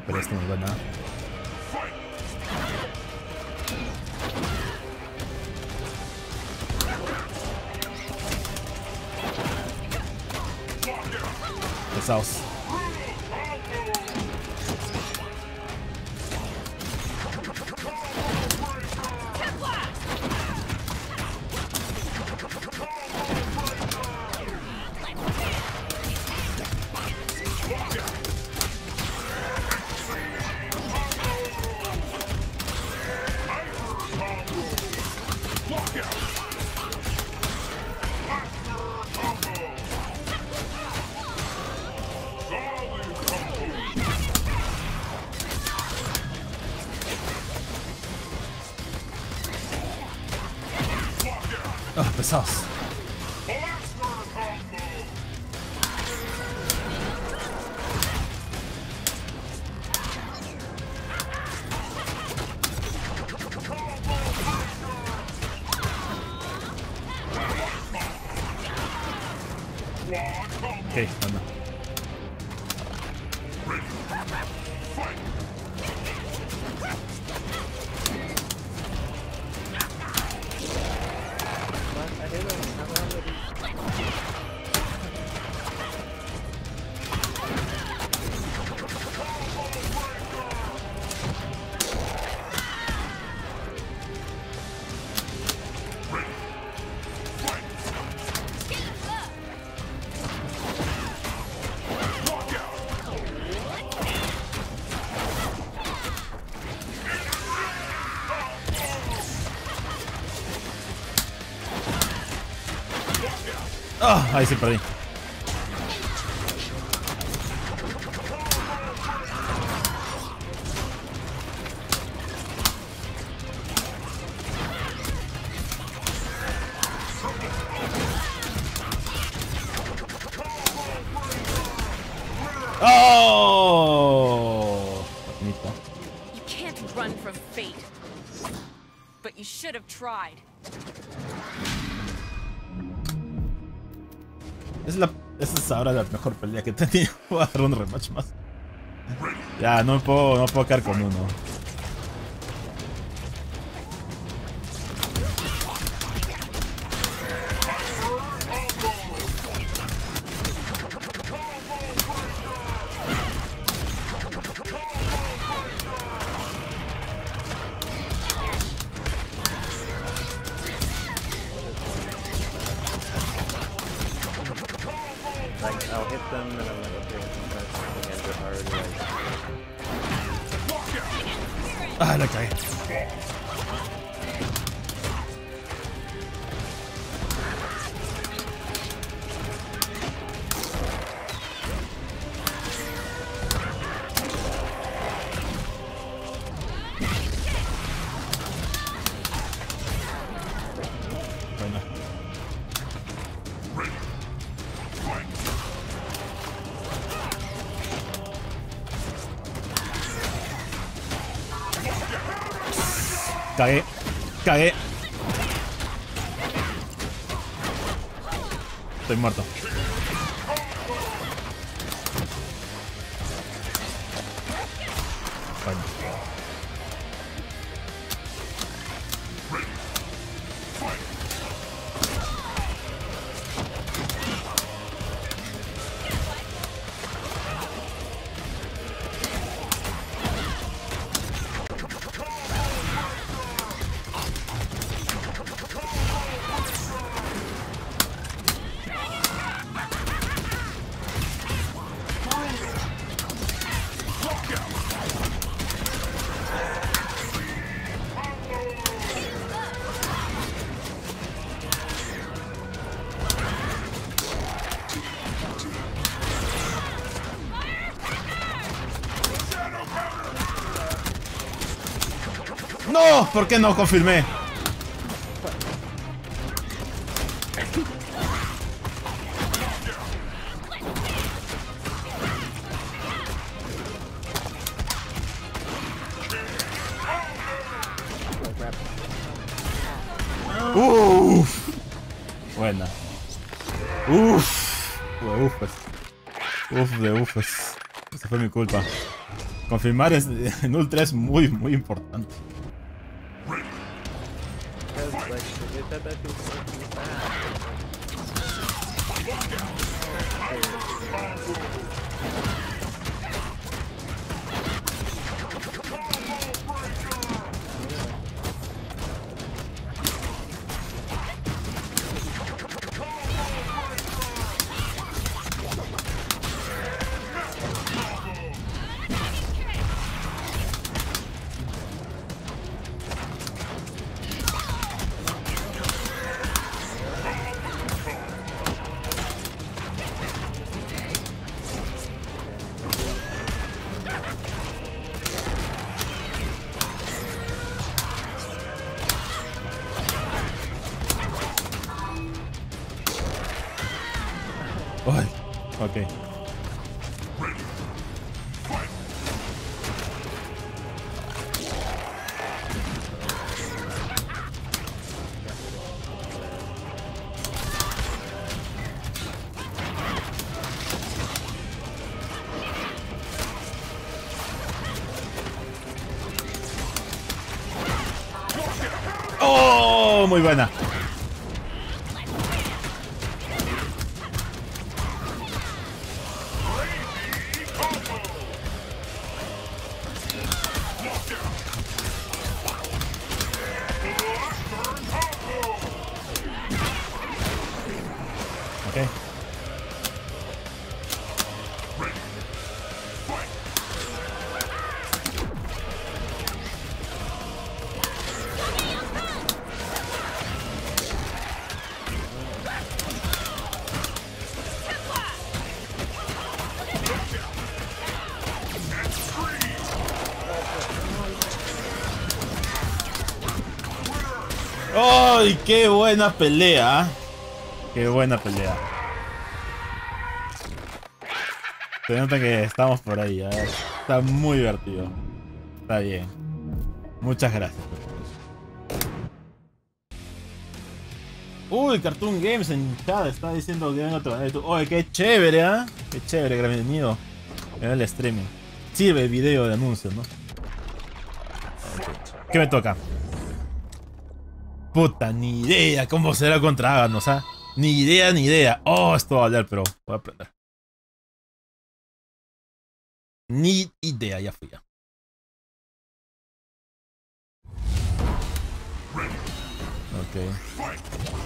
pero esto no da nada. Pesados. Ah, pesados. Ok, bueno. Ah, ahí sí perdí. Oh, bonito. You can't run from fate, but you should have tried. Esa es ahora la mejor pelea que he tenido. Voy a dar un rematch más. Ya, no puedo quedar con uno. Like, I'll hit them and I'm like, okay, sometimes something ends up already like... Ah, la cagué. Bueno. Cagué. Cagué. Estoy muerto. Bueno. ¡No! ¿Por qué no confirmé? Uff. Buena. Uff. Ufes. Uf de ufes. Esa fue mi culpa. Confirmar en Ultra es muy importante. Because, like, that feels fucking Ay, ok. ¡Oh! Muy buena. Okay. ¡Ay, qué buena pelea! ¡Qué buena pelea! Se nota que estamos por ahí, ¿eh? Está muy divertido. Está bien. Muchas gracias. Uy, Cartoon Games en chat está diciendo que venga otro. Oye, qué chévere, ¿ah? ¿eh? Qué chévere, bienvenido. En el streaming. Sirve el video de anuncios, ¿no? ¿Qué me toca? Puta, ni idea cómo será contra Aganos, ¿ah? Ni idea, ni idea. Oh, esto va a hablar, pero voy a aprender. Ni idea, ya fui ya. Ok.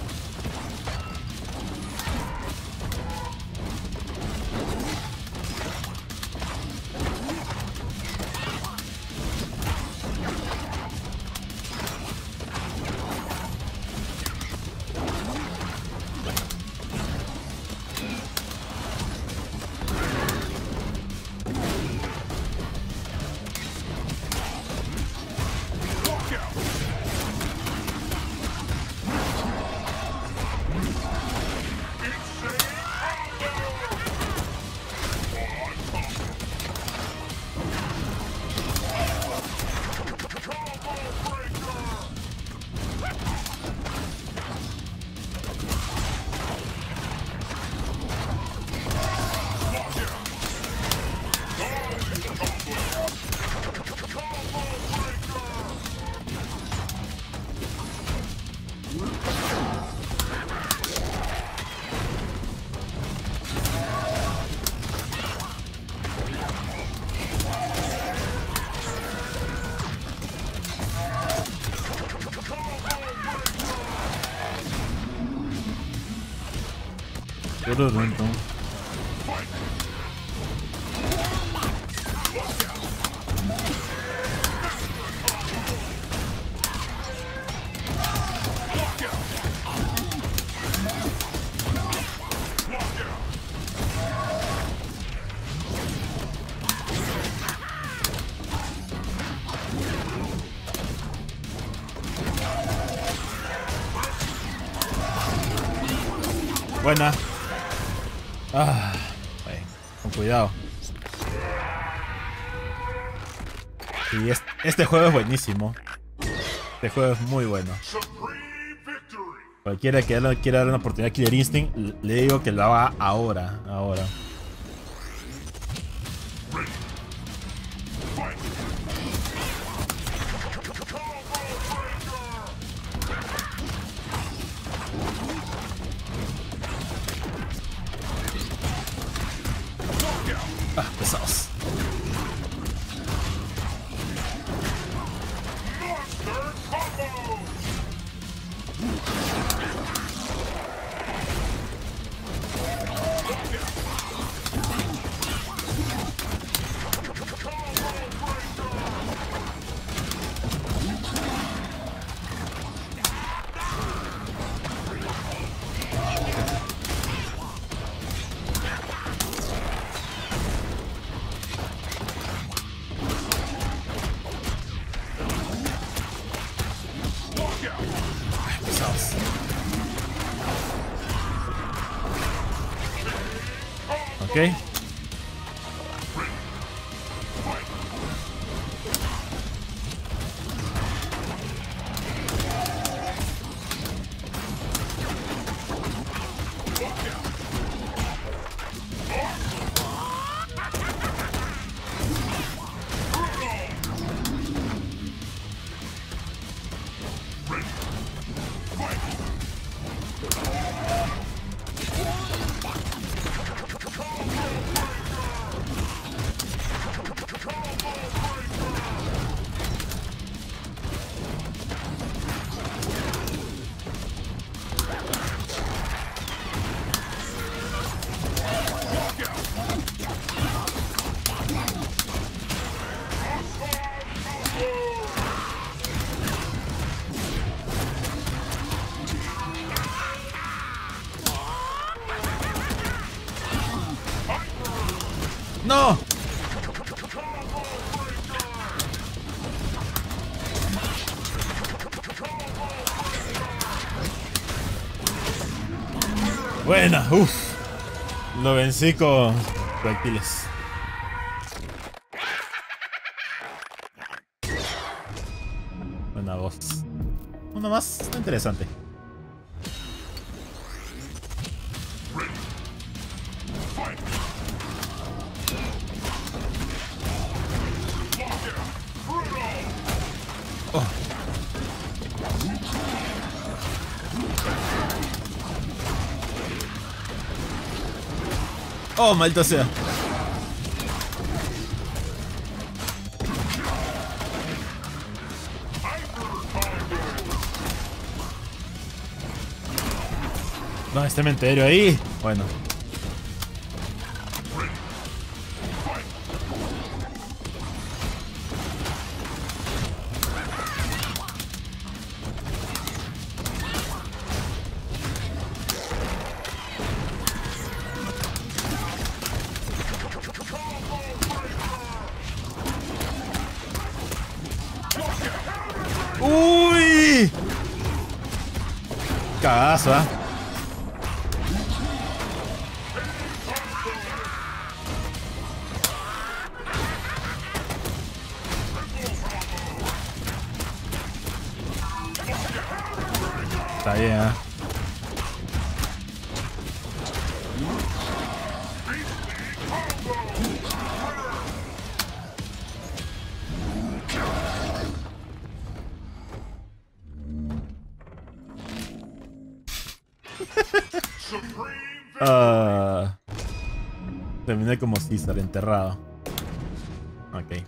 Buena. Ah, bueno, con cuidado. Y este juego es buenísimo. Este juego es muy bueno. Cualquiera que quiera dar una oportunidad a Killer Instinct, le digo que lo haga ahora. Ok. ¡No! Buena, uff. Lo vencí con proyectiles. Buena voz. Uno más, está interesante. Oh, maldito sea. No, este cementerio ahí. Bueno. ¡Uy! Cagazo, ¿eh? Está bien, ¿eh? Terminé como César, enterrado. Ok.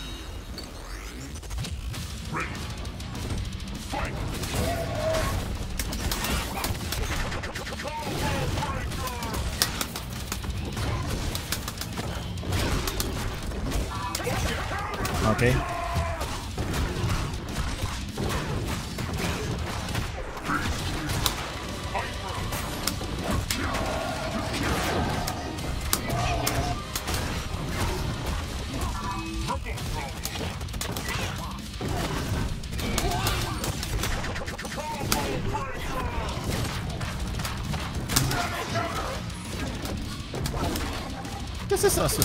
Ok. ¿Qué es eso?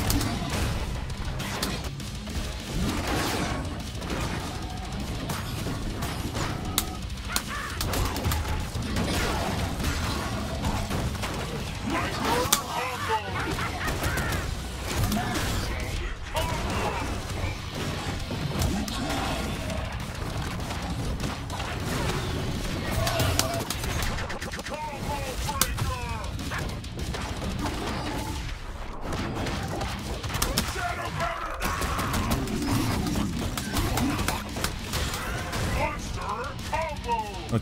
Ok.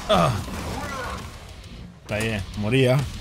Está bien, moría.